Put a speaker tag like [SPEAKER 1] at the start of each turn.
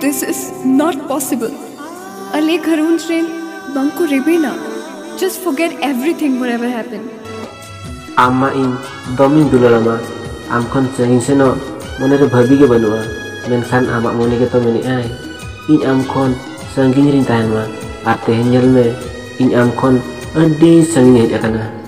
[SPEAKER 1] this is not possible. Ale Karun train bangko rebena. Just forget everything whatever happened.
[SPEAKER 2] Amma in domin dulalama. Am kon sengin seno monere bhabi ke banua. Menkan amak moni ke to meni ai. In am kon sengin rin tahan ma. Arte nyal me in am kon adi sengin akana.